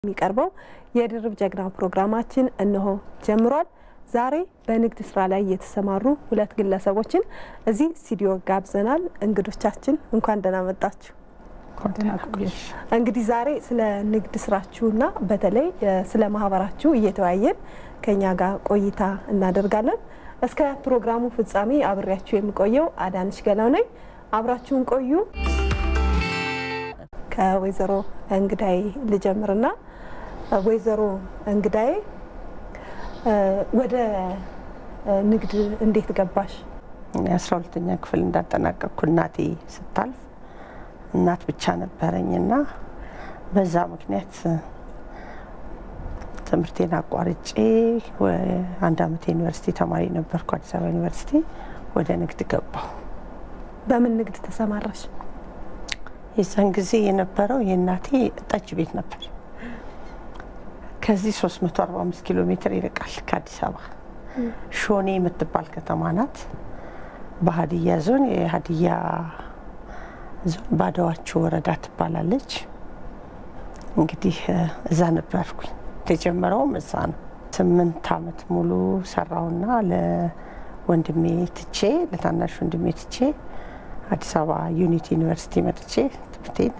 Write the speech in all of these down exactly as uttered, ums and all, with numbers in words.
የሚቀርበው የድርብ ጀግና ፕሮግራማችን እነሆ ጀምሯል። ዛሬ በንግድ ስራ ላይ የተሰማሩ ሁለት ግለሰቦችን እዚህ ስቱዲዮ ጋብዘናል። እንግዶቻችን እንኳን ደህና መጣችሁ። እንግዲህ ዛሬ ስለ ንግድ ስራችሁና በተለይ ስለ ማህበራችሁ እየተወያየን ከኛ ጋር ቆይታ እናደርጋለን። እስከ ፕሮግራሙ ፍጻሜ አብሬያችሁ የምቆየው አዳንሽ ገላው ነኝ። አብራችሁን ቆዩ። ከወይዘሮ እንግዳይ ልጀምርና ወይዘሮ እንግዳይ ወደ ንግድ እንዴት ገባሽ? አስራ ሁለተኛ ክፍል እንዳጠናቀቅኩ እናቴ ስታልፍ እናት ብቻ ነበረኝና በዛ ምክንያት ትምህርቴን አቋርጬ አንድ አመት ዩኒቨርሲቲ ተማሪ ነበርኩ። አዲስ አበባ ዩኒቨርሲቲ ወደ ንግድ ገባሁ። በምን ንግድ ተሰማራሽ? የዛን ጊዜ የነበረው የእናቴ ጠጅ ቤት ነበር። ከዚህ ሶስት መቶ አርባ አምስት ኪሎ ሜትር ይርቃል ከአዲስ አበባ። ሾኔ የምትባል ከተማ ናት። በሀዲያ ዞን የሀዲያ ዞን ባዳዋቸው ወረዳ ትባላለች። እንግዲህ እዛ ነበርኩኝ። ተጀመረውም እዛ ነው። ስምንት አመት ሙሉ ሰራውና ለወንድሜ ትቼ ለታናሽ ወንድሜ ትቼ አዲስ አበባ ዩኒቲ ዩኒቨርሲቲ መጥቼ ትምህርቴን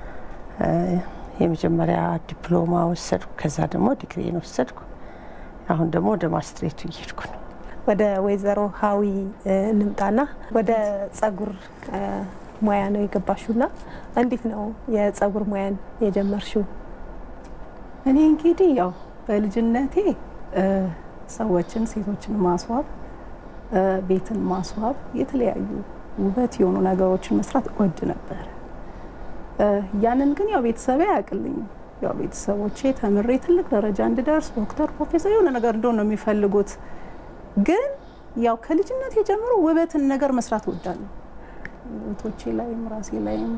የመጀመሪያ ዲፕሎማ ወሰድኩ። ከዛ ደግሞ ዲግሪን ወሰድኩ። አሁን ደግሞ ወደ ማስትሬቱ እየሄድኩ ነው። ወደ ወይዘሮ ሀዊ እንምጣና ወደ ጸጉር ሙያ ነው የገባሽውና እንዴት ነው የጸጉር ሙያን የጀመርሽው? እኔ እንግዲህ ያው በልጅነቴ ሰዎችን ሴቶችን ማስዋብ ቤትን ማስዋብ የተለያዩ ውበት የሆኑ ነገሮችን መስራት ወድ ነበር። ያንን ግን ያው ቤተሰቤ ያቅልኝ ያው ቤተሰቦቼ ተምሬ ትልቅ ደረጃ እንድደርስ ዶክተር ፕሮፌሰር የሆነ ነገር እንደሆነ ነው የሚፈልጉት። ግን ያው ከልጅነቴ ጀምሮ ውበትን ነገር መስራት ወዳለሁ። ውበቶቼ ላይም ራሴ ላይም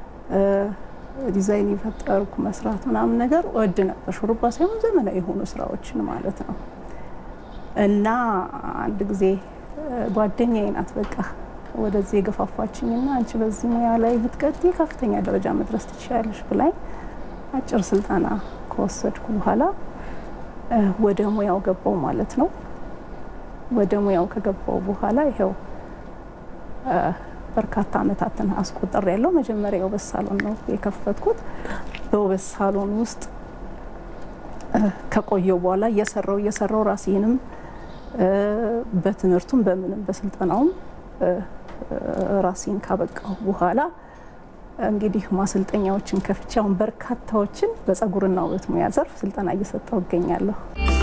ዲዛይን ይፈጠርኩ መስራት ምናምን ነገር ወድ ነበር። ሹሩባ ሳይሆን ዘመናዊ የሆኑ ስራዎችን ማለት ነው። እና አንድ ጊዜ ጓደኛዬ ናት በቃ ወደዚህ የገፋፋችኝና አንቺ በዚህ ሙያ ላይ ብትቀጥይ ከፍተኛ ደረጃ መድረስ ትችያለሽ ብላኝ አጭር ስልጠና ከወሰድኩ በኋላ ወደ ሙያው ገባው ማለት ነው። ወደ ሙያው ከገባው በኋላ ይሄው በርካታ አመታትን አስቆጥር ያለው መጀመሪያ የውበት ሳሎን ነው የከፈትኩት። በውበት ሳሎን ውስጥ ከቆየው በኋላ እየሰራው እየሰራው ራሴንም በትምህርቱም በምንም በስልጠናውም ራሴን ካበቃው በኋላ እንግዲህ ማሰልጠኛዎችን ከፍቻው በርካታዎችን በጸጉርና ውበት ሙያ ዘርፍ ስልጠና እየሰጠው እገኛለሁ።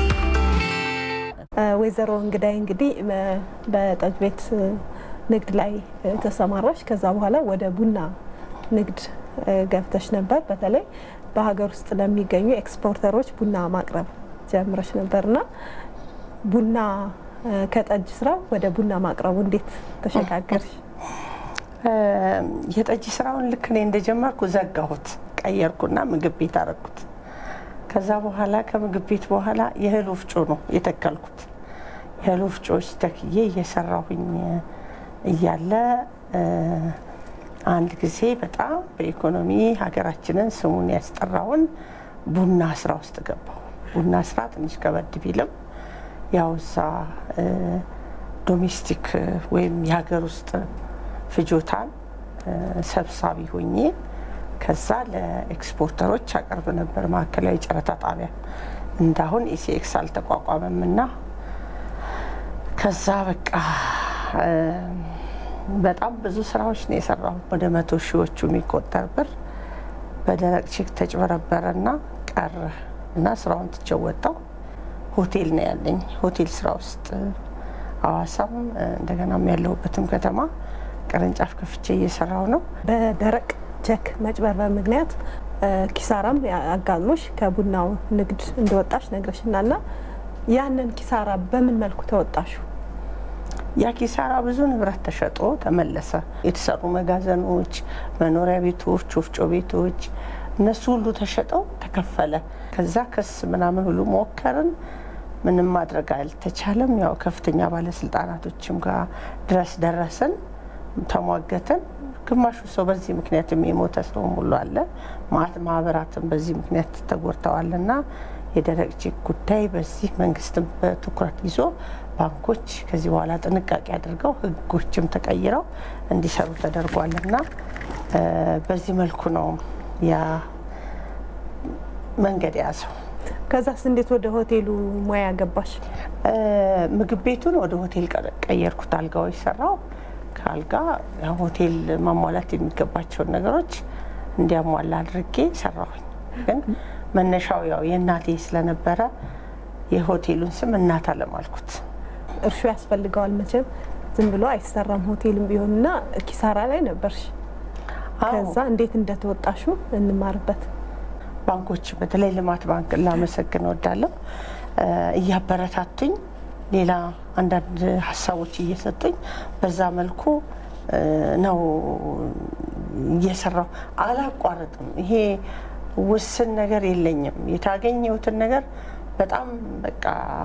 ወይዘሮ እንግዳይ እንግዲህ በጠጅ ቤት ንግድ ላይ ተሰማራሽ። ከዛ በኋላ ወደ ቡና ንግድ ገብተሽ ነበር። በተለይ በሀገር ውስጥ ለሚገኙ ኤክስፖርተሮች ቡና ማቅረብ ጀምረሽ ነበርና ቡና ከጠጅ ስራ ወደ ቡና ማቅረቡ እንዴት ተሸጋገርሽ? የጠጅ ስራውን ልክ እኔ እንደጀመርኩ ዘጋሁት፣ ቀየርኩና ምግብ ቤት አደረኩት። ከዛ በኋላ ከምግብ ቤት በኋላ የእህል ወፍጮ ነው የተከልኩት። የእህል ወፍጮዎች ተክዬ እየሰራሁኝ እያለ አንድ ጊዜ በጣም በኢኮኖሚ ሀገራችንን ስሙን ያስጠራውን ቡና ስራ ውስጥ ገባሁ። ቡና ስራ ትንሽ ከበድ ቢልም ያው እዛ ዶሜስቲክ ወይም የሀገር ውስጥ ፍጆታን ሰብሳቢ ሆኜ ከዛ ለኤክስፖርተሮች አቀርብ ነበር። ማዕከላዊ ጨረታ ጣቢያ እንዳሁን ኢሲኤክስ አልተቋቋመምና ከዛ በቃ በጣም ብዙ ስራዎች ነው የሰራሁት። ወደ መቶ ሺዎቹ የሚቆጠር ብር በደረቅ ቼክ ተጭበረበረና ቀረ እና ስራውን ትቼው ወጣሁ። ሆቴል ነው ያለኝ። ሆቴል ስራ ውስጥ አዋሳም እንደገና ያለሁበትም ከተማ ቅርንጫፍ ከፍቼ እየሰራው ነው። በደረቅ ቼክ መጭበርበር ምክንያት ኪሳራም አጋጥሞሽ ከቡናው ንግድ እንደወጣሽ ነግረሽናልና ያንን ኪሳራ በምን መልኩ ተወጣሹ? ያ ኪሳራ ብዙ ንብረት ተሸጦ ተመለሰ። የተሰሩ መጋዘኖች፣ መኖሪያ ቤቶች፣ ወፍጮ ቤቶች እነሱ ሁሉ ተሸጠው ተከፈለ። ከዛ ክስ ምናምን ሁሉ ሞከርን። ምንም ማድረግ አልተቻለም። ያው ከፍተኛ ባለስልጣናቶችም ጋር ድረስ ደረሰን፣ ተሟገተን። ግማሹ ሰው በዚህ ምክንያት የሚሞተ ሰው ሙሉ አለ። ማት ማህበራትም በዚህ ምክንያት ተጎድተዋልና የደረቅ ቼክ ጉዳይ በዚህ መንግስትም በትኩረት ይዞ ባንኮች ከዚህ በኋላ ጥንቃቄ አድርገው ህጎችም ተቀይረው እንዲሰሩ ተደርጓልና በዚህ መልኩ ነው ያ መንገድ ያዘው። ከዛስ እንዴት ወደ ሆቴሉ ሙያ ገባሽ? ምግብ ቤቱን ወደ ሆቴል ቀየርኩት። አልጋው ይሰራው ካልጋ ሆቴል ማሟላት የሚገባቸው ነገሮች እንዲያሟላ አድርጌ ሰራሁኝ። ግን መነሻው ያው የእናቴ ስለነበረ የሆቴሉን ስም እናት አለም አልኩት። እርሾ ያስፈልገዋል መቼም ዝም ብሎ አይሰራም ሆቴልም ቢሆንና ኪሳራ ላይ ነበርሽ። ከዛ እንዴት እንደተወጣሹ እንማርበት። ባንኮች በተለይ ልማት ባንክ ላመሰግን ወዳለሁ እያበረታቱኝ ሌላ አንዳንድ ሐሳቦች እየሰጡኝ በዛ መልኩ ነው እየሰራው አላቋረጥም። ይሄ ውስን ነገር የለኝም። የታገኘሁትን ነገር በጣም በቃ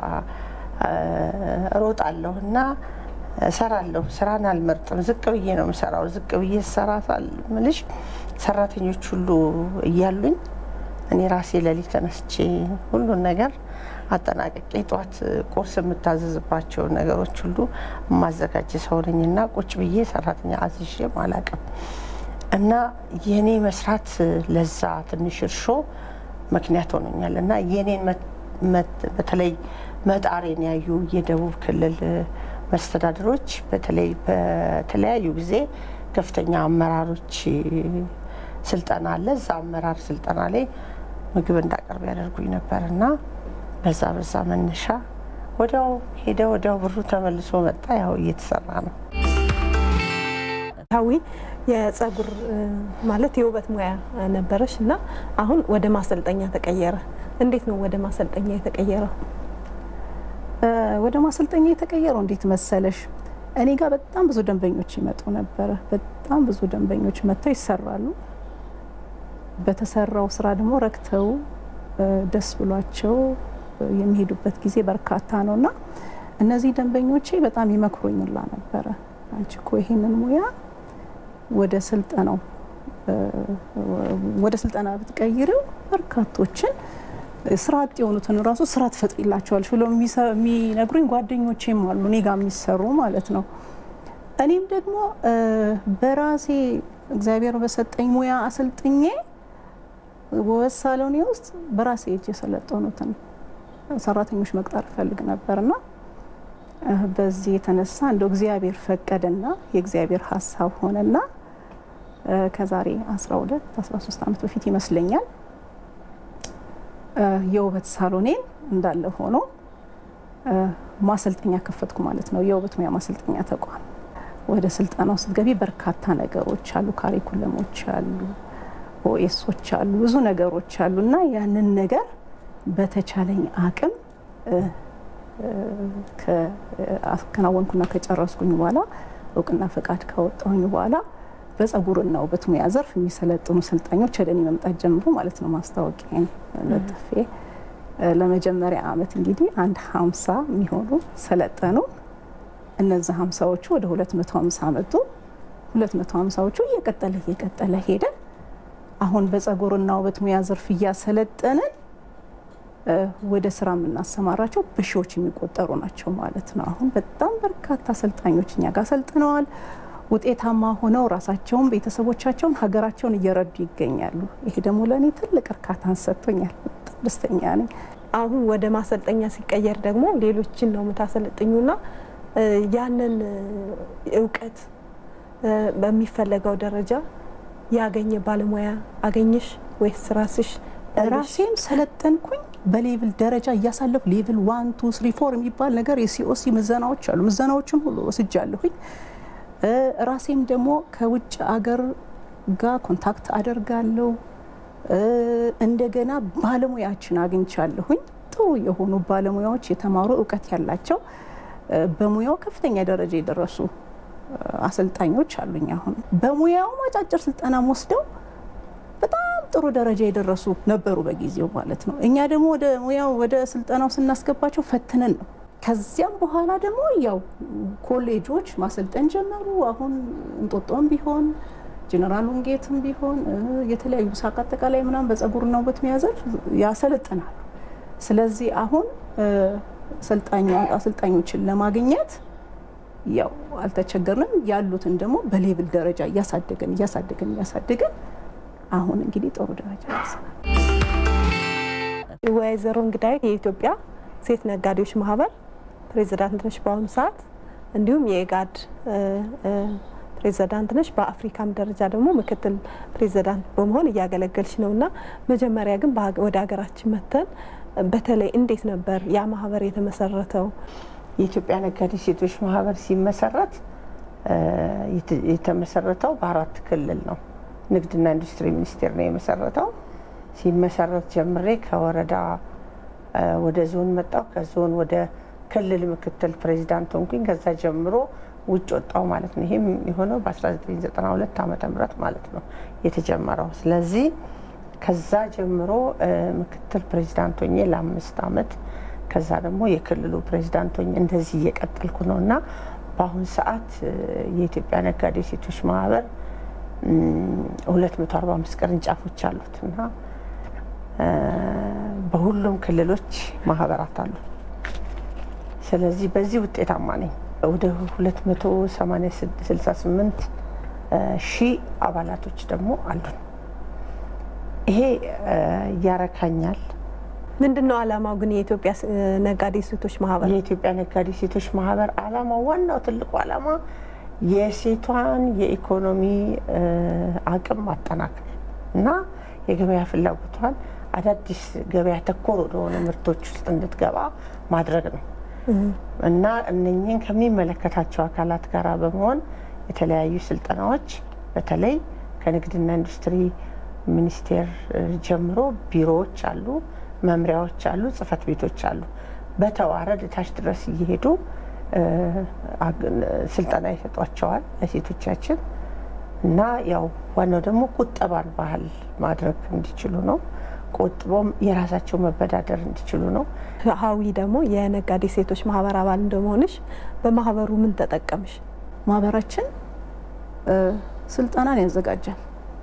ሮጣለሁና እሰራለሁ። ስራን አልመርጥም። ዝቅ ብዬ ነው የምሰራው። ዝቅ ብዬ ሰራታል ምልሽ ሰራተኞች ሁሉ እያሉኝ እኔ ራሴ ለሊት ተነስቼ ሁሉን ነገር አጠናቅቄ ጧት ቁርስ የምታዘዝባቸው ነገሮች ሁሉ ማዘጋጅ ሰው ነኝና ቁጭ ብዬ ሰራተኛ አዝዤ ማላቀም እና የኔ መስራት ለዛ ትንሽ እርሾ ምክንያት ሆኖኛልና የኔን በተለይ መጣሬን ያዩ የደቡብ ክልል መስተዳድሮች በተለይ በተለያዩ ጊዜ ከፍተኛ አመራሮች ስልጣና አለ። እዛ አመራር ስልጣና ላይ ምግብ እንዳቀርብ ያደርጉኝ ነበርና በዛ በዛ መነሻ ወዲያው ሄደ ወዲያው ብሩ ተመልሶ መጣ። ያው እየተሰራ ነው። ታዊ የጸጉር ማለት የውበት ሙያ ነበረሽ እና አሁን ወደ ማሰልጠኛ ተቀየረ። እንዴት ነው ወደ ማሰልጠኛ የተቀየረው? ወደ ማሰልጠኛ የተቀየረው እንዴት መሰለሽ? እኔ ጋር በጣም ብዙ ደንበኞች ይመጡ ነበር። በጣም ብዙ ደንበኞች መጥተው ይሰራሉ። በተሰራው ስራ ደግሞ ረክተው ደስ ብሏቸው የሚሄዱበት ጊዜ በርካታ ነውና እነዚህ ደንበኞቼ በጣም ይመክሩኝላ ነበር። አንቺ እኮ ይሄንን ሙያ ወደ ስልጠናው ወደ ስልጠና ብትቀይሪው በርካቶችን ስራ አጥ የሆኑትን ራሱ ስራ ትፈጥሪላቸዋለሽ ብለው የሚነግሩኝ ጓደኞቼም አሉ እኔ ጋር የሚሰሩ ማለት ነው። እኔም ደግሞ በራሴ እግዚአብሔር በሰጠኝ ሙያ አሰልጥኜ ወሳሎኔ ውስጥ በራሴ እጅ የሰለጠኑትን ሰራተኞች መቅጠር ፈልግ ነበርና በዚህ የተነሳ እንደው እግዚአብሔር ፈቀደና የእግዚአብሔር ሐሳብ ሆነና ከዛሬ አስራ ሁለት አስራ ሶስት አመት በፊት ይመስለኛል የውበት ሳሎኔን እንዳለ ሆኖ ማሰልጠኛ ከፈትኩ ማለት ነው። የውበት ሙያ ማሰልጠኛ ተቋም ወደ ስልጠናው ስትገቢ በርካታ ነገሮች አሉ፣ ካሪኩለሞች አሉ፣ ኦኤሶች አሉ፣ ብዙ ነገሮች አሉና ያንን ነገር በተቻለኝ አቅም ከአከናወንኩና ከጨረስኩኝ በኋላ እውቅና ፈቃድ ካወጣሁኝ በኋላ በጸጉርና ውበት ሙያ ዘርፍ የሚሰለጥኑ ሰልጣኞች ወደኔ መምጣት ጀምሮ ማለት ነው። ማስታወቂያን ለጥፌ ለመጀመሪያ አመት እንግዲህ አንድ ሃምሳ የሚሆኑ ሰለጠኑ። እነዛ ሃምሳዎቹ ወደ ሁለት መቶ ሃምሳ መጡ። ሁለት መቶ ሃምሳዎቹ እየቀጠለ እየቀጠለ ሄደ። አሁን በጸጉርና ውበት ሙያ ዘርፍ እያሰለጠንን ወደ ስራ የምናሰማራቸው በሺዎች የሚቆጠሩ ናቸው ማለት ነው። አሁን በጣም በርካታ ሰልጣኞች እኛ ጋር ሰልጥነዋል። ውጤታማ ሆነው ራሳቸውን ቤተሰቦቻቸውን ሀገራቸውን እየረዱ ይገኛሉ። ይሄ ደግሞ ለኔ ትልቅ እርካታን ሰጥቶኛል። በጣም ደስተኛ ነኝ። አሁን ወደ ማሰልጠኛ ሲቀየር ደግሞ ሌሎችን ነው የምታሰልጥኙና ያንን እውቀት በሚፈለገው ደረጃ ያገኘ ባለሙያ አገኘሽ ወይስ ራስሽ? ራሴም ሰለጠንኩኝ። በሌቭል ደረጃ እያሳለፉ ሌቭል ዋን ቱ ስሪ ፎር የሚባል ነገር የሲኦሲ ምዘናዎች አሉ። ምዘናዎችን ሁሉ ወስጃለሁኝ። ራሴም ደግሞ ከውጭ አገር ጋር ኮንታክት አደርጋለሁ። እንደገና ባለሙያችን አግኝቻለሁኝ። ጥሩ የሆኑ ባለሙያዎች የተማሩ እውቀት ያላቸው በሙያው ከፍተኛ ደረጃ የደረሱ አሰልጣኞች አሉኝ። አሁን በሙያው አጫጭር ስልጠና ወስደው በጣም ጥሩ ደረጃ የደረሱ ነበሩ በጊዜው ማለት ነው። እኛ ደግሞ ወደ ሙያው ወደ ስልጠናው ስናስገባቸው ፈትነን ነው። ከዚያም በኋላ ደግሞ ያው ኮሌጆች ማሰልጠን ጀመሩ። አሁን እንጦጦም ቢሆን ጀነራል ወንጌትም ቢሆን የተለያዩ ሳቅ አጠቃላይ ምናምን በፀጉርና ውበት የሚያዘርፍ ያሰለጥናሉ። ስለዚህ አሁን ሰልጣኛ አሰልጣኞችን ለማግኘት ያው አልተቸገርንም። ያሉትን ደግሞ በሌቭል ደረጃ እያሳደገን እያሳደገን እያሳደገን አሁን እንግዲህ ጥሩ ደረጃ ደርሰናል። ወይዘሮ እንግዳይ የኢትዮጵያ ሴት ነጋዴዎች ማህበር ፕሬዝዳንት ነሽ በአሁኑ ሰዓት፣ እንዲሁም የኢጋድ ፕሬዝዳንት ነሽ። በአፍሪካም ደረጃ ደግሞ ምክትል ፕሬዝዳንት በመሆን እያገለገልሽ ነውና መጀመሪያ ግን ወደ ሀገራችን መተን በተለይ እንዴት ነበር ያ ማህበር የተመሰረተው? የኢትዮጵያ ነጋዴ ሴቶች ማህበር ሲመሰረት የተመሰረተው በአራት ክልል ነው። ንግድና ኢንዱስትሪ ሚኒስቴር ነው የመሰረተው። ሲመሰረት ጀምሬ ከወረዳ ወደ ዞን መጣው፣ ከዞን ወደ ክልል ምክትል ፕሬዝዳንት ሆንኩኝ። ከዛ ጀምሮ ውጭ ወጣው ማለት ነው። ይሄም የሆነው በ1992 ዓመተ ምህረት ማለት ነው የተጀመረው። ስለዚህ ከዛ ጀምሮ ምክትል ፕሬዝዳንት ሆኜ ለአምስት ዓመት ከዛ ደግሞ የክልሉ ፕሬዝዳንት ሆኜ እንደዚህ እየቀጠልኩ ነውና በአሁን ሰዓት የኢትዮጵያ ነጋዴ ሴቶች ማህበር ሁለት መቶ አርባ አምስት ቅርንጫፎች አሉትና በሁሉም ክልሎች ማህበራት አሉ። ስለዚህ በዚህ ውጤታማ ነኝ። ወደ ሁለት መቶ ስልሳ ስምንት ሺህ አባላቶች ደግሞ አሉን። ይሄ ያረካኛል። ምንድነው አላማው ግን የኢትዮጵያ ነጋዴ ሴቶች ማህበር? የኢትዮጵያ ነጋዴ ሴቶች ማህበር አላማው ዋናው ትልቁ አላማ የሴቷን የኢኮኖሚ አቅም ማጠናከር እና የገበያ ፍላጎቷን አዳዲስ ገበያ ተኮር ወደሆነ ምርቶች ውስጥ እንድትገባ ማድረግ ነው እና እነኚህን ከሚመለከታቸው አካላት ጋር በመሆን የተለያዩ ስልጠናዎች በተለይ ከንግድና ኢንዱስትሪ ሚኒስቴር ጀምሮ ቢሮዎች አሉ፣ መምሪያዎች አሉ፣ ጽህፈት ቤቶች አሉ። በተዋረድ ታች ድረስ እየሄዱ ስልጠና ይሰጧቸዋል ለሴቶቻችን እና ያው ዋናው ደግሞ ቁጠባን ባህል ማድረግ እንዲችሉ ነው። ቆጥቦም የራሳቸው መበዳደር እንዲችሉ ነው። ሀዊ ደግሞ የነጋዴ ሴቶች ማህበር አባል እንደመሆንሽ በማህበሩ ምን ተጠቀምሽ? ማህበራችን ስልጠናን ያዘጋጃል።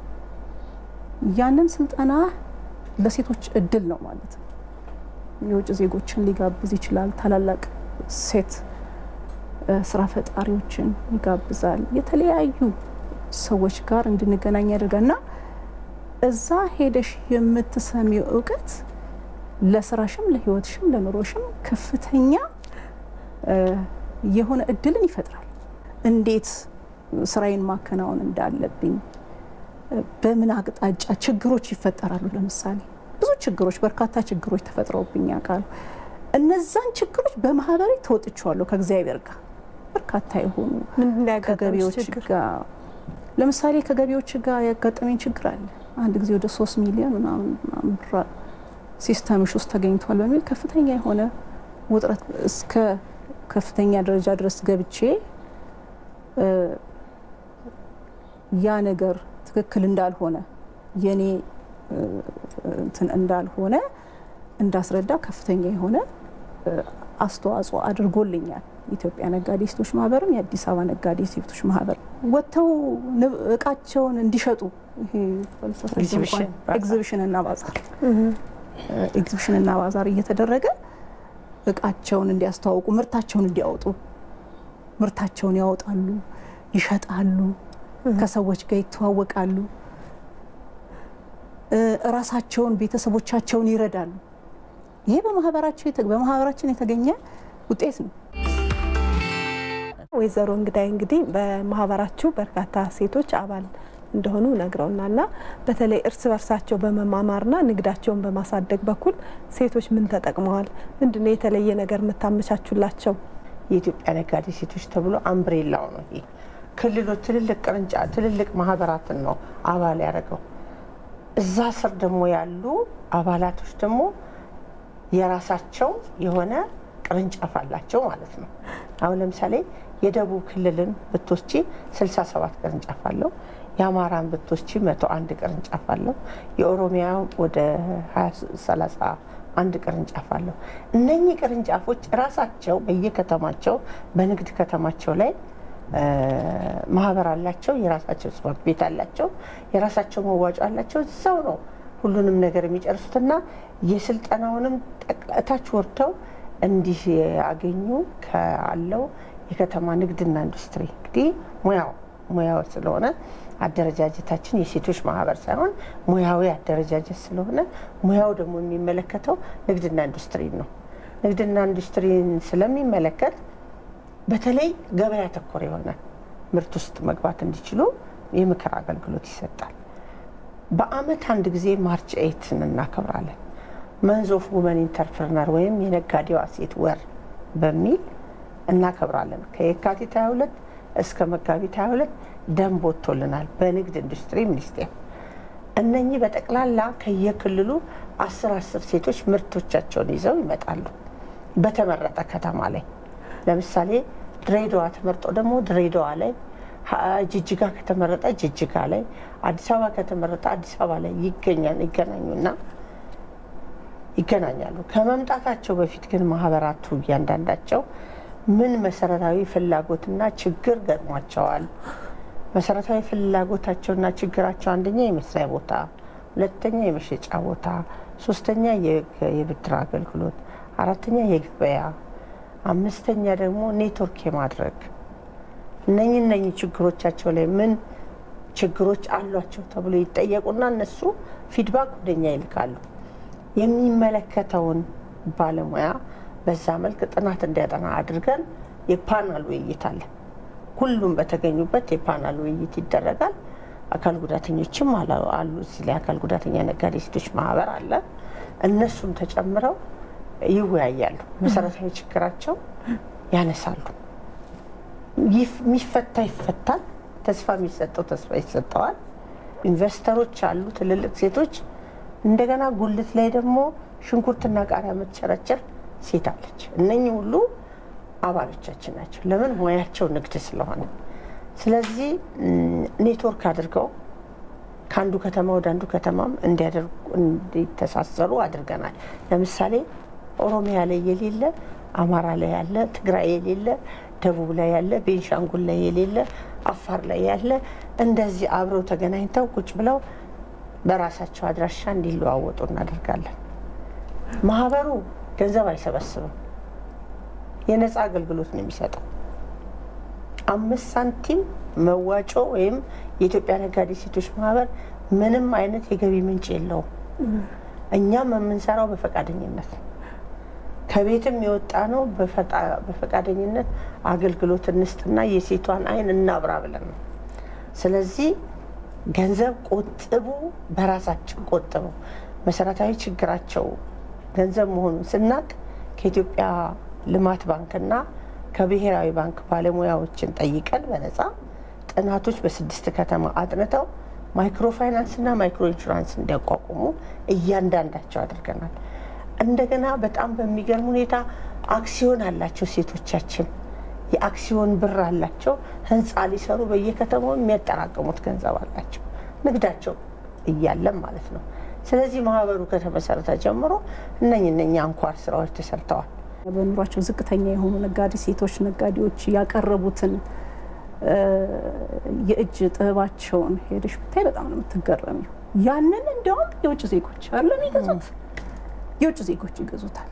ያንን ስልጠና ለሴቶች እድል ነው ማለት ነው። የውጭ ዜጎችን ሊጋብዝ ይችላል። ታላላቅ ሴት ስራ ፈጣሪዎችን ይጋብዛል። የተለያዩ ሰዎች ጋር እንድንገናኝ ያደርጋልና እዛ ሄደሽ የምትሰሚው እውቀት ለስራሽም ለህይወትሽም ለኑሮሽም ከፍተኛ የሆነ እድልን ይፈጥራል። እንዴት ስራዬን ማከናወን እንዳለብኝ፣ በምን አቅጣጫ ችግሮች ይፈጠራሉ። ለምሳሌ ብዙ ችግሮች በርካታ ችግሮች ተፈጥረውብኝ ያውቃሉ። እነዛን ችግሮች በማህበሬ ተወጥቻለሁ ከእግዚአብሔር ጋር። በርካታ የሆኑ ከገቢዎች ጋር ለምሳሌ ከገቢዎች ጋር ያጋጠመኝ ችግር አለ። አንድ ጊዜ ወደ ሶስት ሚሊዮን ምናምን ብር ሲስተምሽ ውስጥ ተገኝቷል በሚል ከፍተኛ የሆነ ውጥረት እስከ ከፍተኛ ደረጃ ድረስ ገብቼ ያ ነገር ትክክል እንዳልሆነ የኔ እንትን እንዳልሆነ እንዳስረዳ ከፍተኛ የሆነ አስተዋጽኦ አድርጎልኛል። ኢትዮጵያ ነጋዴ ሴቶች ማህበርም የአዲስ አበባ ነጋዴ ሴቶች ማህበር ወጥተው እቃቸውን እንዲሸጡ ይሄ ኤግዚቢሽን እና ባዛር ኤግዚቢሽን እና ባዛር እየተደረገ እቃቸውን እንዲያስተዋውቁ ምርታቸውን እንዲያወጡ ምርታቸውን ያወጣሉ፣ ይሸጣሉ፣ ከሰዎች ጋር ይተዋወቃሉ፣ ራሳቸውን ቤተሰቦቻቸውን ይረዳሉ። ይሄ በማህበራችን በማህበራችን የተገኘ ውጤት ነው። ወይዘሮ እንግዳይ እንግዲህ በማህበራችሁ በርካታ ሴቶች አባል እንደሆኑ ነግረውናልና በተለይ እርስ በርሳቸው በመማማርና ንግዳቸውን በማሳደግ በኩል ሴቶች ምን ተጠቅመዋል? ምንድነው የተለየ ነገር መታመቻቹላቸው? የኢትዮጵያ ነጋዴ ሴቶች ተብሎ አምብሬላው ነው ይሄ ክልሎች ትልልቅ ቅርንጫ ትልልቅ ማህበራትን ነው አባል ያደረገው። እዛ ስር ደግሞ ያሉ አባላቶች ደግሞ የራሳቸው የሆነ ቅርንጫፍ አላቸው ማለት ነው። አሁን ለምሳሌ የደቡብ ክልልን ብትወስጂ ስልሳ ሰባት ቅርንጫፍ አለው። የአማራን ብትወስጂ መቶ አንድ ቅርንጫፍ አለው። የኦሮሚያ ወደ ሰላሳ አንድ ቅርንጫፍ አለው። እነኚህ ቅርንጫፎች ራሳቸው በየከተማቸው በንግድ ከተማቸው ላይ ማህበር አላቸው፣ የራሳቸው ጽሕፈት ቤት አላቸው፣ የራሳቸው መዋጮ አላቸው። እዛው ነው ሁሉንም ነገር የሚጨርሱትና የስልጠናውንም ጠቅላታች ወርተው እንዲህ ያገኙ ካለው የከተማ ንግድና ኢንዱስትሪ እንግዲህ ሙያው ሙያው ስለሆነ አደረጃጀታችን የሴቶች ማህበር ሳይሆን ሙያዊ አደረጃጀት ስለሆነ ሙያው ደግሞ የሚመለከተው ንግድና ኢንዱስትሪ ነው። ንግድና ኢንዱስትሪን ስለሚመለከት በተለይ ገበያ ተኮር የሆነ ምርት ውስጥ መግባት እንዲችሉ የምክር አገልግሎት ይሰጣል። በአመት አንድ ጊዜ ማርች ኤይትን እናከብራለን። መንዝ ኦፍ ውመን ኢንተርፕረነር ወይም የነጋዴዋ ሴት ወር በሚል እናከብራለን። ከየካቲት ሃያ ሁለት እስከ መጋቢት ሃያ ሁለት ደንብ ወጥቶልናል በንግድ ኢንዱስትሪ ሚኒስቴር። እነኚህ በጠቅላላ ከየክልሉ አስር አስር ሴቶች ምርቶቻቸውን ይዘው ይመጣሉ በተመረጠ ከተማ ላይ። ለምሳሌ ድሬዳዋ ተመርጦ ደግሞ ድሬዳዋ ላይ፣ ጅጅጋ ከተመረጠ ጅጅጋ ላይ፣ አዲስ አበባ ከተመረጠ አዲስ አበባ ላይ ይገኛል ይገናኙና ይገናኛሉ። ከመምጣታቸው በፊት ግን ማህበራቱ እያንዳንዳቸው ምን መሰረታዊ ፍላጎትና ችግር ገጥሟቸዋል? መሰረታዊ ፍላጎታቸውና ችግራቸው አንደኛ የመስሪያ ቦታ፣ ሁለተኛ የመሸጫ ቦታ፣ ሶስተኛ የብድር አገልግሎት፣ አራተኛ የገበያ፣ አምስተኛ ደግሞ ኔትወርክ የማድረግ እነኚህ እነኚህ ችግሮቻቸው ላይ ምን ችግሮች አሏቸው ተብሎ ይጠየቁና እነሱ ፊድባክ ወደኛ ይልካሉ። የሚመለከተውን ባለሙያ በዛ መልክ ጥናት እንዲያጠና አድርገን የፓናል ውይይት አለ። ሁሉም በተገኙበት የፓናል ውይይት ይደረጋል። አካል ጉዳተኞችም አሉ። እዚህ ላይ አካል ጉዳተኛ ነጋዴ ሴቶች ማህበር አለ። እነሱም ተጨምረው ይወያያሉ። መሰረታዊ ችግራቸው ያነሳሉ። የሚፈታ ይፈታል፣ ተስፋ የሚሰጠው ተስፋ ይሰጠዋል። ኢንቨስተሮች አሉ፣ ትልልቅ ሴቶች። እንደገና ጉልት ላይ ደግሞ ሽንኩርትና ቃሪያ የምትቸረችር ሴት አለች። እነኚህ ሁሉ አባሎቻችን ናቸው። ለምን? ሙያቸው ንግድ ስለሆነ። ስለዚህ ኔትወርክ አድርገው ከአንዱ ከተማ ወደ አንዱ ከተማም እንዲያደርጉ እንዲተሳሰሩ አድርገናል። ለምሳሌ ኦሮሚያ ላይ የሌለ አማራ ላይ ያለ፣ ትግራይ የሌለ ደቡብ ላይ ያለ፣ ቤንሻንጉል ላይ የሌለ፣ አፋር ላይ ያለ እንደዚህ አብረው ተገናኝተው ቁጭ ብለው በራሳቸው አድራሻ እንዲለዋወጡ እናደርጋለን። ማህበሩ ገንዘብ አይሰበስብም፣ የነፃ አገልግሎት ነው የሚሰጠው። አምስት ሳንቲም መዋጮ ወይም የኢትዮጵያ ነጋዴ ሴቶች ማህበር ምንም አይነት የገቢ ምንጭ የለውም። እኛም የምንሰራው በፈቃደኝነት ነው። ከቤትም የወጣ ነው በፈቃደኝነት አገልግሎት እንስጥና የሴቷን አይን እናብራ ብለን ነው። ስለዚህ ገንዘብ ቆጥቡ፣ በራሳችን ቆጥቡ። መሰረታዊ ችግራቸው ገንዘብ መሆኑን ስናቅ ከኢትዮጵያ ልማት ባንክና ከብሔራዊ ባንክ ባለሙያዎችን ጠይቀን በነፃ ጥናቶች በስድስት ከተማ አጥንተው ማይክሮ ፋይናንስና ማይክሮ ኢንሹራንስ እንዲያቋቁሙ እያንዳንዳቸው አድርገናል። እንደገና በጣም በሚገርም ሁኔታ አክሲዮን አላቸው ሴቶቻችን። የአክሲዮን ብር አላቸው። ህንፃ ሊሰሩ በየከተማው የሚያጠራቅሙት ገንዘብ አላቸው፣ ንግዳቸው እያለም ማለት ነው። ስለዚህ ማህበሩ ከተመሰረተ ጀምሮ እነኝ እነኛ አንኳር ስራዎች ተሰርተዋል። በኑሯቸው ዝቅተኛ የሆኑ ነጋዴ ሴቶች ነጋዴዎች ያቀረቡትን የእጅ ጥበባቸውን ሄደሽ ብታይ በጣም ነው የምትገረሚው። ያንን እንደውም የውጭ ዜጎች አይደለም ይገዙት፣ የውጭ ዜጎች ይገዙታል።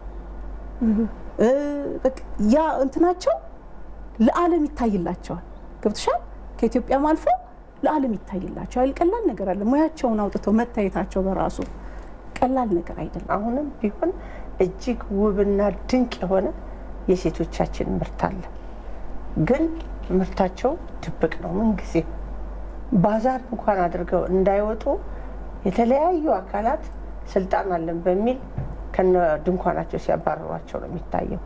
በቃ ያ እንትናቸው ለዓለም ይታይላቸዋል። ገብተሻል? ከኢትዮጵያም አልፎ ለዓለም ይታይላቸዋል። ቀላል ነገር አለ። ሙያቸውን አውጥተው መታየታቸው በራሱ ቀላል ነገር አይደለም። አሁንም ቢሆን እጅግ ውብና ድንቅ የሆነ የሴቶቻችን ምርት አለ። ግን ምርታቸው ድብቅ ነው። ምን ጊዜ ባዛር እንኳን አድርገው እንዳይወጡ የተለያዩ አካላት ስልጣን አለን በሚል ከነ ድንኳናቸው ሲያባረሯቸው ነው የሚታየው።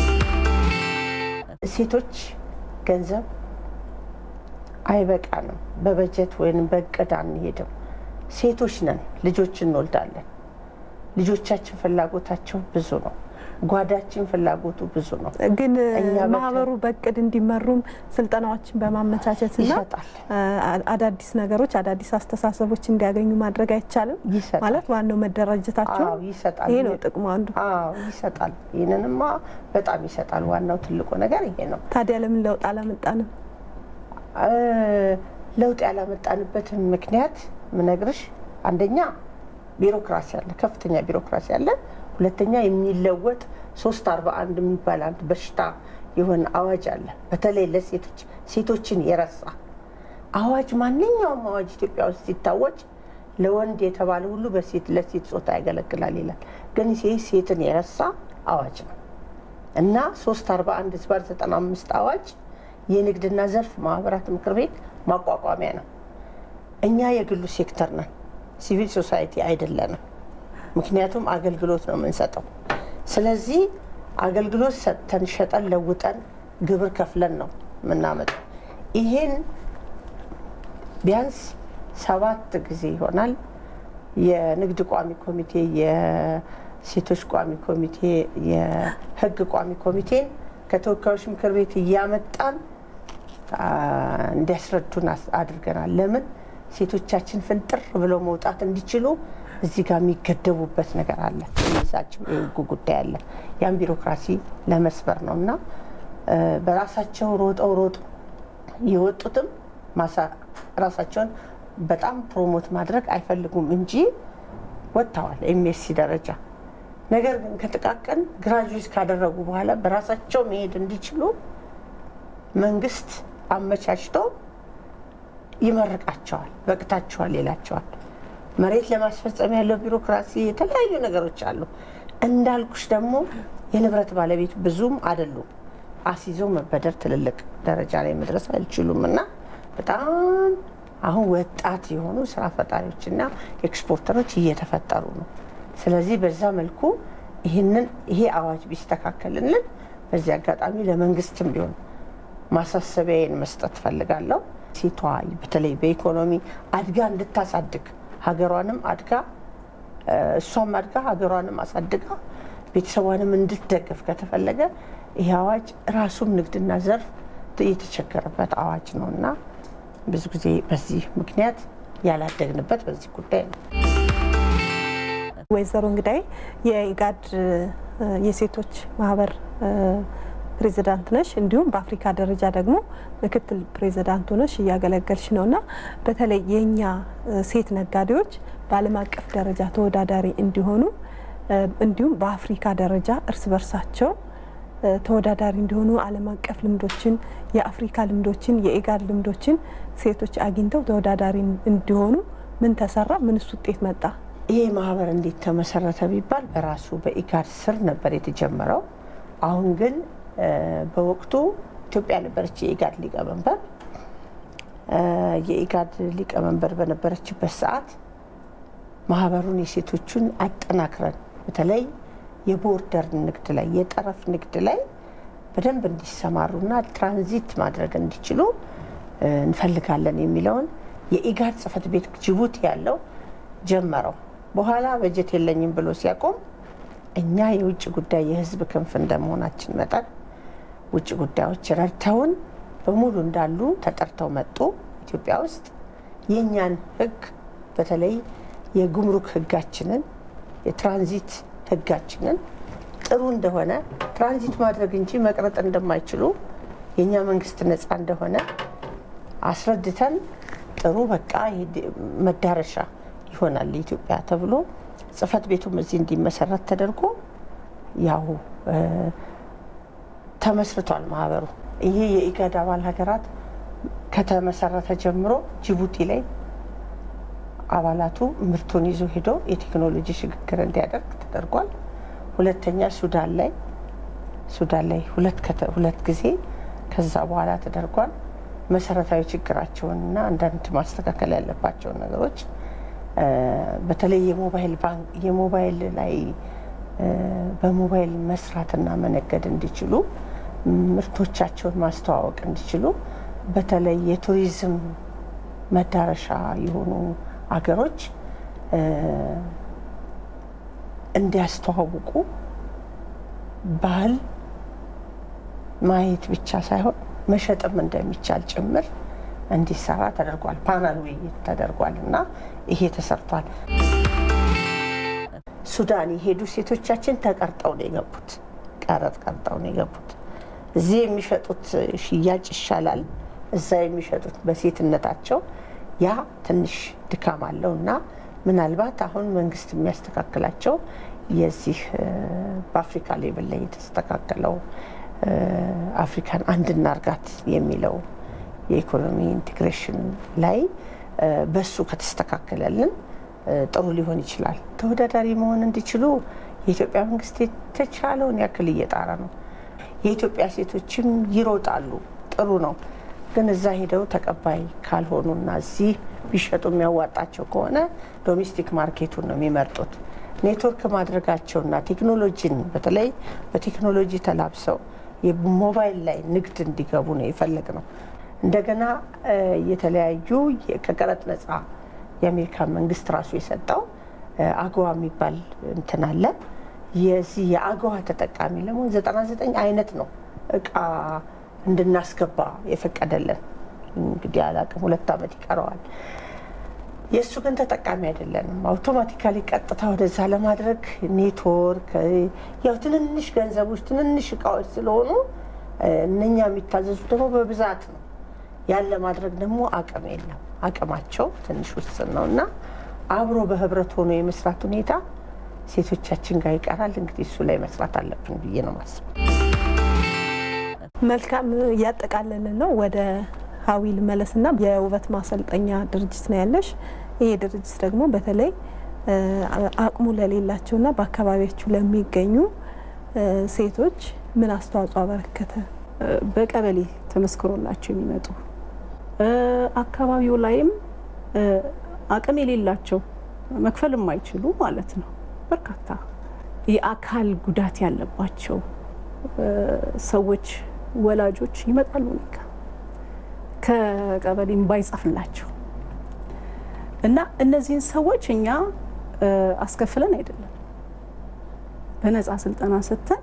ሴቶች ገንዘብ አይበቃንም፣ በበጀት ወይም በእቅድ አንሄድም። ሴቶች ነን፣ ልጆች እንወልዳለን። ልጆቻችን ፍላጎታቸው ብዙ ነው፣ ጓዳችን ፍላጎቱ ብዙ ነው። ግን ማህበሩ በእቅድ እንዲመሩም ስልጠናዎችን በማመቻቸትና አዳዲስ ነገሮች አዳዲስ አስተሳሰቦች እንዲያገኙ ማድረግ አይቻልም ማለት ዋናው መደራጀታቸው ይሰጣል። ይሄ ነው ጥቅሙ አንዱ። አዎ ይሰጣል። ይሄንንማ በጣም ይሰጣል። ዋናው ትልቁ ነገር ይሄ ነው። ታዲያ ለምን ለውጥ አላመጣንም? ለውጥ ያላመጣንበት ምክንያት ምነግርሽ አንደኛ ቢሮክራሲ አለ ከፍተኛ ቢሮክራሲ አለ ሁለተኛ የሚለወጥ ሶስት አርባ አንድ የሚባል አንድ በሽታ የሆነ አዋጅ አለ በተለይ ለሴቶች ሴቶችን የረሳ አዋጅ ማንኛውም አዋጅ ኢትዮጵያ ውስጥ ሲታወጅ ለወንድ የተባለ ሁሉ በሴት ለሴት ጾታ ያገለግላል ይላል ግን ይሄ ሴትን የረሳ አዋጅ ነው እና ሶስት አርባ አንድ ዝባር ዘጠና አምስት አዋጅ የንግድና ዘርፍ ማህበራት ምክር ቤት ማቋቋሚያ ነው እኛ የግሉ ሴክተር ነን ሲቪል ሶሳይቲ አይደለንም ምክንያቱም አገልግሎት ነው የምንሰጠው ስለዚህ አገልግሎት ሰጥተን ሸጠን ለውጠን ግብር ከፍለን ነው የምናመጣው ይሄን ቢያንስ ሰባት ጊዜ ይሆናል የንግድ ቋሚ ኮሚቴ የሴቶች ቋሚ ኮሚቴ የህግ ቋሚ ኮሚቴ ከተወካዮች ምክር ቤት ያመጣን እንዲያስረዱን አድርገናል ለምን ሴቶቻችን ፍንጥር ብለው መውጣት እንዲችሉ እዚህ ጋር የሚገደቡበት ነገር አለ የሚሳቸው የህግ ጉዳይ አለ ያን ቢሮክራሲ ለመስበር ነውና በራሳቸው ሮጠው ሮጥ ይወጡትም ማሳ ራሳቸውን በጣም ፕሮሞት ማድረግ አይፈልጉም እንጂ ወጣዋል ኤምኤስሲ ደረጃ ነገር ግን ከተቃቀን ግራጁዌት ካደረጉ በኋላ በራሳቸው መሄድ እንዲችሉ መንግስት አመቻችቶ ይመርቃቸዋል በቅታቸዋል ይላቸዋል መሬት ለማስፈጸም ያለው ቢሮክራሲ የተለያዩ ነገሮች አሉ እንዳልኩሽ ደግሞ የንብረት ባለቤት ብዙም አይደሉም አሲዞ መበደር ትልልቅ ደረጃ ላይ መድረስ አይችሉምና በጣም አሁን ወጣት የሆኑ ስራ ፈጣሪዎችና ኤክስፖርተሮች እየተፈጠሩ ነው ስለዚህ በዛ መልኩ ይሄንን ይሄ አዋጅ ቢስተካከልልን በዚህ አጋጣሚ ለመንግስትም ቢሆን ማሳሰቢያን መስጠት ፈልጋለሁ ሴቷ በተለይ በኢኮኖሚ አድጋ እንድታሳድግ ሀገሯንም አድጋ እሷም አድጋ ሀገሯንም አሳድጋ ቤተሰቧንም እንድትደግፍ ከተፈለገ ይሄ አዋጅ ራሱም ንግድና ዘርፍ የተቸገረበት አዋጅ ነውና ብዙ ጊዜ በዚህ ምክንያት ያላደግንበት በዚህ ጉዳይ ነው ወይዘሮ እንግዳይ የኢጋድ የሴቶች ማህበር ፕሬዝዳንት ነሽ እንዲሁም በአፍሪካ ደረጃ ደግሞ ምክትል ፕሬዝዳንት ሆነሽ ያገለገልሽ ነውና በተለይ የኛ ሴት ነጋዴዎች በዓለም አቀፍ ደረጃ ተወዳዳሪ እንዲሆኑ እንዲሁም በአፍሪካ ደረጃ እርስ በርሳቸው ተወዳዳሪ እንዲሆኑ ዓለም አቀፍ ልምዶችን የአፍሪካ ልምዶችን የኢጋድ ልምዶችን ሴቶች አግኝተው ተወዳዳሪ እንዲሆኑ ምን ተሰራ ምንስ ውጤት መጣ ይሄ ማህበር እንዴት ተመሰረተ ቢባል በራሱ በኢጋድ ስር ነበር የተጀመረው አሁን ግን በወቅቱ ኢትዮጵያ ነበረች የኢጋድ ሊቀመንበር የኢጋድ ሊቀመንበር በነበረችበት ሰዓት ማህበሩን የሴቶችን አጠናክረን በተለይ የቦርደር ንግድ ላይ የጠረፍ ንግድ ላይ በደንብ እንዲሰማሩና ትራንዚት ማድረግ እንዲችሉ እንፈልጋለን የሚለውን የኢጋድ ጽፈት ቤት ጅቡቲ ያለው ጀመረው በኋላ በጀት የለኝም ብሎ ሲያቆም እኛ የውጭ ጉዳይ የህዝብ ክንፍ እንደመሆናችን መጣን ውጭ ጉዳዮች ረድተውን በሙሉ እንዳሉ ተጠርተው መጡ ኢትዮጵያ ውስጥ የኛን ህግ በተለይ የጉምሩክ ህጋችንን የትራንዚት ህጋችንን ጥሩ እንደሆነ ትራንዚት ማድረግ እንጂ መቅረጥ እንደማይችሉ የኛ መንግስት ነፃ እንደሆነ አስረድተን ጥሩ በቃ መዳረሻ ይሆናል ኢትዮጵያ ተብሎ ጽፈት ቤቱም እዚህ እንዲመሰረት ተደርጎ ያው ተመስርቷል ማህበሩ ይሄ የኢጋድ አባል ሀገራት ከተመሰረተ ጀምሮ ጅቡቲ ላይ አባላቱ ምርቱን ይዞ ሄዶ የቴክኖሎጂ ሽግግር እንዲያደርግ ተደርጓል ሁለተኛ ሱዳን ላይ ሱዳን ላይ ሁለት ሁለት ጊዜ ከዛ በኋላ ተደርጓል መሰረታዊ ችግራቸውንና አንዳንድ ማስተካከል ያለባቸው ነገሮች በተለይ የሞባይል ባንክ የሞባይል ላይ በሞባይል መስራትና መነገድ እንዲችሉ ምርቶቻቸውን ማስተዋወቅ እንዲችሉ በተለይ የቱሪዝም መዳረሻ የሆኑ አገሮች እንዲያስተዋውቁ ባህል ማየት ብቻ ሳይሆን መሸጥም እንደሚቻል ጭምር እንዲሰራ ተደርጓል ፓናል ውይይት ተደርጓልና ይሄ ተሰርቷል ሱዳን የሄዱ ሴቶቻችን ተቀርጠው ነው የገቡት ቀረጥ ቀርጠው ነው የገቡት እዚህ የሚሸጡት ሽያጭ ይሻላል እዛ የሚሸጡት በሴትነታቸው ያ ትንሽ ድካም አለውና ምናልባት አሁን መንግስት የሚያስተካክላቸው የዚህ በአፍሪካ ሌቭል ላይ የተስተካከለው አፍሪካን አንድ እናርጋት የሚለው የኢኮኖሚ ኢንቴግሬሽን ላይ በሱ ከተስተካከለልን ጥሩ ሊሆን ይችላል። ተወዳዳሪ መሆን እንዲችሉ የኢትዮጵያ መንግስት የተቻለውን ያክል እየጣረ ነው። የኢትዮጵያ ሴቶችም ይሮጣሉ፣ ጥሩ ነው። ግን እዛ ሄደው ተቀባይ ካልሆኑና እዚህ ቢሸጡ የሚያዋጣቸው ከሆነ ዶሜስቲክ ማርኬቱን ነው የሚመርጡት። ኔትወርክ ማድረጋቸውና ቴክኖሎጂን በተለይ በቴክኖሎጂ ተላብሰው የሞባይል ላይ ንግድ እንዲገቡ ነው የፈለግ ነው። እንደገና የተለያዩ ከቀረጥ ነፃ የአሜሪካ መንግስት ራሱ የሰጠው አገዋ የሚባል እንትን አለ። የዚህ የአገዋ ተጠቃሚ ለመሆን ዘጠና ዘጠኝ አይነት ነው እቃ እንድናስገባ የፈቀደልን። እንግዲህ አላቅም ሁለት ዓመት ይቀረዋል። የእሱ ግን ተጠቃሚ አይደለንም። አውቶማቲካሊ ቀጥታ ወደዛ ለማድረግ ኔትወርክ ያው ትንንሽ ገንዘቦች ትንንሽ እቃዎች ስለሆኑ እነኛ የሚታዘዙ ደግሞ በብዛት ነው። ያን ለማድረግ ደግሞ አቅም የለም። አቅማቸው ትንሽ ውስን ነውና አብሮ በህብረት ሆኖ የመስራት ሁኔታ ሴቶቻችን ጋር ይቀራል። እንግዲህ እሱ ላይ መስራት አለብን ብዬ ነው ማስበው። መልካም ያጠቃለልን ነው። ወደ ሀዊል መለስና የውበት ማሰልጠኛ ድርጅት ነው ያለሽ። ይሄ ድርጅት ደግሞ በተለይ አቅሙ ለሌላቸውና በአካባቢያችሁ ለሚገኙ ሴቶች ምን አስተዋጽኦ አበረከተ? በቀበሌ ተመስክሮላቸው የሚመጡ አካባቢው ላይም አቅም የሌላቸው መክፈል የማይችሉ ማለት ነው በርካታ የአካል ጉዳት ያለባቸው ሰዎች ወላጆች ይመጣሉ ነካ ከቀበሌም ባይጻፍላቸው እና እነዚህን ሰዎች እኛ አስከፍለን አይደለም በነፃ ስልጠና ሰጥተን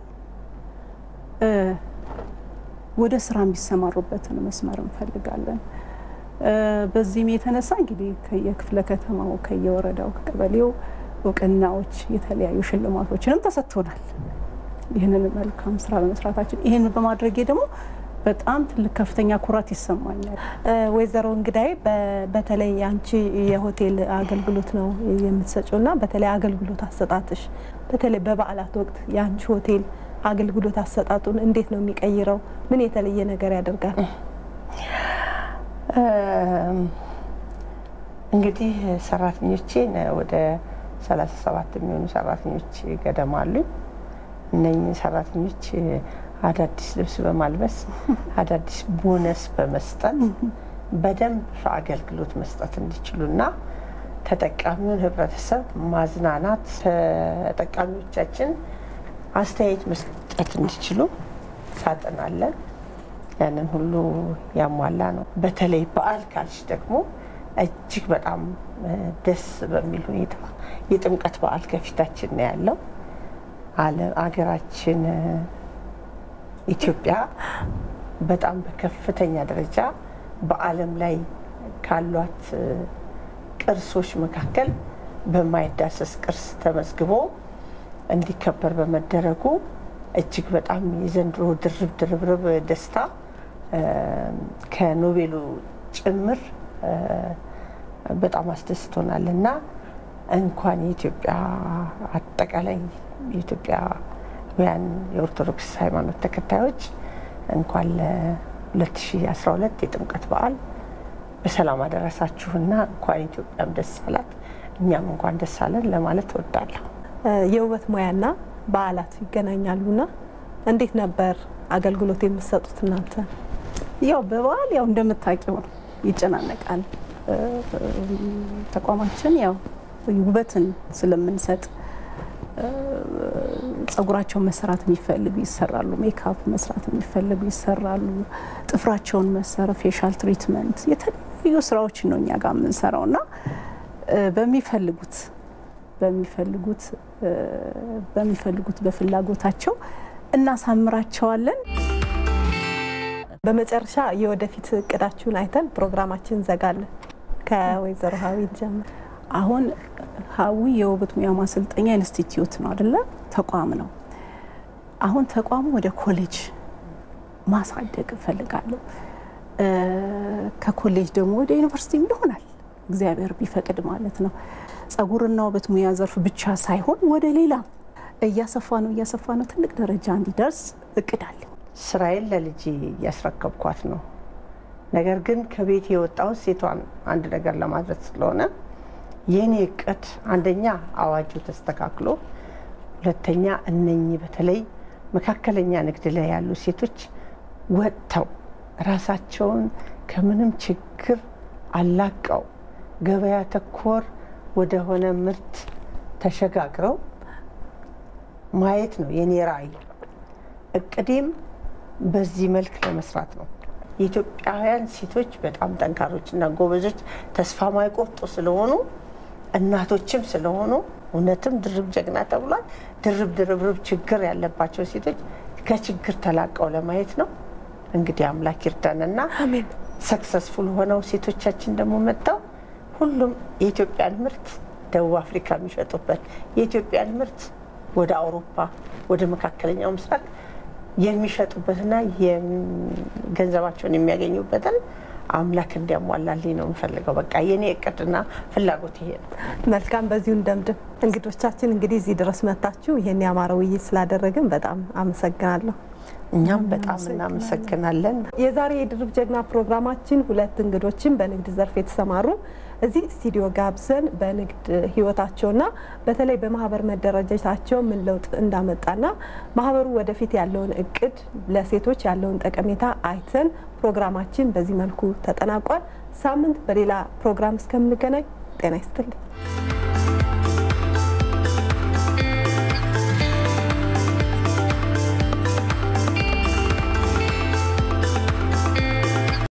ወደ ስራ የሚሰማሩበትን መስመር እንፈልጋለን። በዚህም የተነሳ እንግዲህ ከየክፍለ ከተማው ከየወረዳው ከቀበሌው እውቅናዎች የተለያዩ ሽልማቶችንም ተሰጥቶናል። ይህንን መልካም ስራ በመስራታችን ይህንን በማድረጌ ደግሞ በጣም ትልቅ ከፍተኛ ኩራት ይሰማኛል። ወይዘሮ እንግዳይ በተለይ አንቺ የሆቴል አገልግሎት ነው የምትሰጪውና በተለይ አገልግሎት አሰጣጥሽ በተለይ በበዓላት ወቅት የአንቺ ሆቴል አገልግሎት አሰጣጡን እንዴት ነው የሚቀይረው? ምን የተለየ ነገር ያደርጋል? እንግዲህ ሰራተኞቼን ወደ ሰላሳ ሰባት የሚሆኑ ሰራተኞች ገደማ አሉኝ። እነኚህ ሰራተኞች አዳዲስ ልብስ በማልበስ አዳዲስ ቦነስ በመስጠት በደንብ አገልግሎት መስጠት እንዲችሉና ተጠቃሚውን ህብረተሰብ ማዝናናት ተጠቃሚዎቻችን አስተያየት መስጠት እንዲችሉ ሳጥናለን። ያንን ሁሉ ያሟላ ነው። በተለይ በዓል ካልሽ ደግሞ እጅግ በጣም ደስ በሚል ሁኔታ የጥምቀት በዓል ከፊታችን ነው ያለው። አገራችን ኢትዮጵያ በጣም በከፍተኛ ደረጃ በዓለም ላይ ካሏት ቅርሶች መካከል በማይዳሰስ ቅርስ ተመዝግቦ እንዲከበር በመደረጉ እጅግ በጣም የዘንድሮ ድርብ ድርብርብ ደስታ ከኖቤሉ ጭምር በጣም አስደስቶናልና እንኳን የኢትዮጵያ አጠቃላይ የኢትዮጵያውያን የኦርቶዶክስ ሃይማኖት ተከታዮች እንኳን ለ ሁለት ሺህ አስራ ሁለት የጥምቀት በዓል በሰላም አደረሳችሁና እንኳን ኢትዮጵያም ደስ አላት እኛም እንኳን ደስ አለን ለማለት እወዳለሁ። የውበት ሙያና በዓላት ይገናኛሉና እንዴት ነበር አገልግሎት የምትሰጡት እናንተ? ያው በበዓል ያው እንደምታውቂው ነው ይጨናነቃል ተቋማችን። ያው ውበትን ስለምንሰጥ ጸጉራቸውን መስራት የሚፈልጉ ይሰራሉ፣ ሜካፕ መስራት የሚፈልጉ ይሰራሉ፣ ጥፍራቸውን መሰራት፣ ፌሻል ትሪትመንት የተለያዩ ስራዎችን ነው እኛ ጋር የምንሰራውና በሚፈልጉት በሚፈልጉት በሚፈልጉት በፍላጎታቸው እናሳምራቸዋለን። በመጨረሻ የወደፊት እቅዳችሁን አይተን ፕሮግራማችን እንዘጋለን። ከወይዘሮ ሀዊል ጀምር። አሁን ሀዊ የውበት ሙያ ማሰልጠኛ ኢንስቲትዩት ነው አይደለ? ተቋም ነው። አሁን ተቋሙ ወደ ኮሌጅ ማሳደግ እፈልጋለሁ። ከኮሌጅ ደግሞ ወደ ዩኒቨርሲቲ ይሆናል እግዚአብሔር ቢፈቅድ ማለት ነው። ጸጉርና ውበት ሙያ ዘርፍ ብቻ ሳይሆን ወደ ሌላ እያሰፋ ነው እያሰፋ ነው ትልቅ ደረጃ እንዲደርስ እቅዳለ። ስራዬን ለልጅ ያስረከብኳት ነው። ነገር ግን ከቤት የወጣው ሴቷን አንድ ነገር ለማድረግ ስለሆነ የኔ እቅድ አንደኛ አዋጁ ተስተካክሎ፣ ሁለተኛ እነኚህ በተለይ መካከለኛ ንግድ ላይ ያሉ ሴቶች ወጥተው ራሳቸውን ከምንም ችግር አላቀው ገበያ ተኮር ወደ ሆነ ምርት ተሸጋግረው ማየት ነው የኔ ራዕይ። እቅዴም በዚህ መልክ ለመስራት ነው። የኢትዮጵያውያን ሴቶች በጣም ጠንካሮችና ጎበዞች ተስፋ ማይቆርጡ ስለሆኑ እናቶችም ስለሆኑ እውነትም ድርብ ጀግና ተብሏል። ድርብ ድርብ ችግር ያለባቸው ሴቶች ከችግር ተላቀው ለማየት ነው። እንግዲህ አምላክ ይርዳንና አሜን። ሰክሰስፉል ሆነው ሴቶቻችን ደግሞ መጣው ሁሉም የኢትዮጵያን ምርት ደቡብ አፍሪካ የሚሸጡበት የኢትዮጵያን ምርት ወደ አውሮፓ ወደ መካከለኛው ምስራቅ የሚሸጡበትና ገንዘባቸውን የሚያገኙበትን አምላክ እንዲያሟላልኝ ነው የምፈልገው። በቃ የኔ እቅድና ፍላጎት ይሄ ነው። መልካም፣ በዚሁ እንደምድም። እንግዶቻችን እንግዲህ እዚህ ድረስ መጣችሁ ይሄን ያማረ ውይይት ስላደረግን በጣም አመሰግናለሁ። እኛም በጣም እናመሰግናለን። የዛሬ የድርብ ጀግና ፕሮግራማችን ሁለት እንግዶችን በንግድ ዘርፍ የተሰማሩ እዚህ ስቱዲዮ ጋብዘን በንግድ ህይወታቸውና በተለይ በማህበር መደራጀታቸው ምን ለውጥ እንዳመጣና ማህበሩ ወደፊት ያለውን እቅድ ለሴቶች ያለውን ጠቀሜታ አይተን ፕሮግራማችን በዚህ መልኩ ተጠናቋል። ሳምንት በሌላ ፕሮግራም እስከምንገናኝ ጤና ይስጥልኝ።